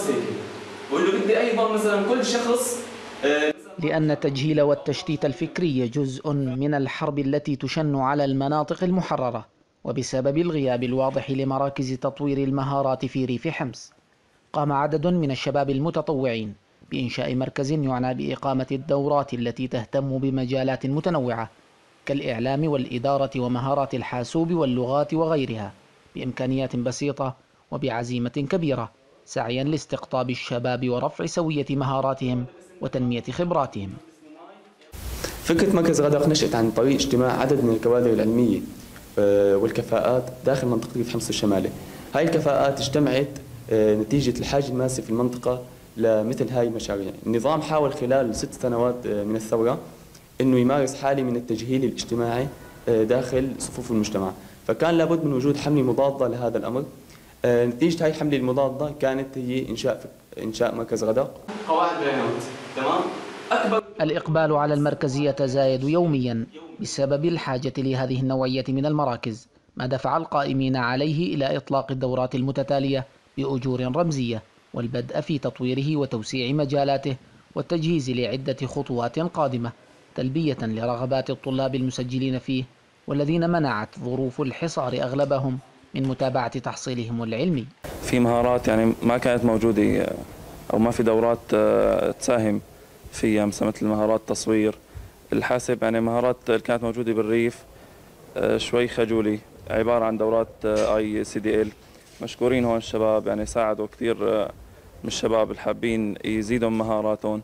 بس هيك، بقول له بدي ايضا مثلا كل شخص لأن التجهيل والتشتيت الفكري جزء من الحرب التي تشن على المناطق المحررة، وبسبب الغياب الواضح لمراكز تطوير المهارات في ريف حمص، قام عدد من الشباب المتطوعين بإنشاء مركز يعنى بإقامة الدورات التي تهتم بمجالات متنوعة كالإعلام والإدارة ومهارات الحاسوب واللغات وغيرها، بإمكانيات بسيطة وبعزيمة كبيرة، سعيا لاستقطاب الشباب ورفع سوية مهاراتهم وتنمية خبراتهم. فكرة مركز غدق نشأت عن طريق اجتماع عدد من الكوادر العلمية والكفاءات داخل منطقة ريف حمص الشمالي. هاي الكفاءات اجتمعت نتيجة الحاجة الماسة في المنطقة لمثل هاي المشاريع. النظام حاول خلال 6 سنوات من الثورة أنه يمارس حالة من التجهيل الاجتماعي داخل صفوف المجتمع، فكان لابد من وجود حملة مضادة لهذا الأمر. نتيجة هاي الحملة المضادة كانت هي إنشاء مركز غدق. قواعد بيانات، تمام؟ الإقبال على المركز يتزايد يوميا بسبب الحاجة لهذه النوعية من المراكز، ما دفع القائمين عليه إلى إطلاق الدورات المتتالية بأجور رمزية والبدء في تطويره وتوسيع مجالاته والتجهيز لعدة خطوات قادمة تلبية لرغبات الطلاب المسجلين فيه، والذين منعت ظروف الحصار أغلبهم من متابعة تحصيلهم العلمي. في مهارات يعني ما كانت موجودة أو ما في دورات تساهم فيها، مثل مهارات تصوير الحاسب، يعني مهارات اللي كانت موجودة بالريف شوي خجولي، عبارة عن دورات ICDL. مشكورين هون الشباب، يعني ساعدوا كثير من الشباب الحابين يزيدوا مهاراتهم.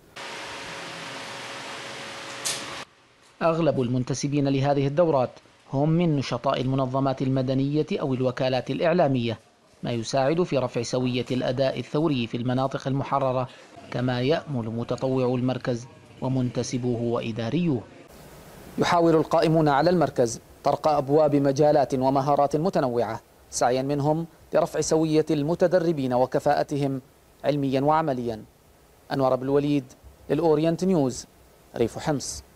أغلب المنتسبين لهذه الدورات هم من نشطاء المنظمات المدنية أو الوكالات الإعلامية، ما يساعد في رفع سوية الأداء الثوري في المناطق المحررة، كما يأمل متطوعو المركز ومنتسبوه وإداريوه. يحاول القائمون على المركز طرق أبواب مجالات ومهارات متنوعة، سعيا منهم لرفع سوية المتدربين وكفاءتهم علميا وعمليا. أنور بالوليد للأورينت نيوز، ريف حمص.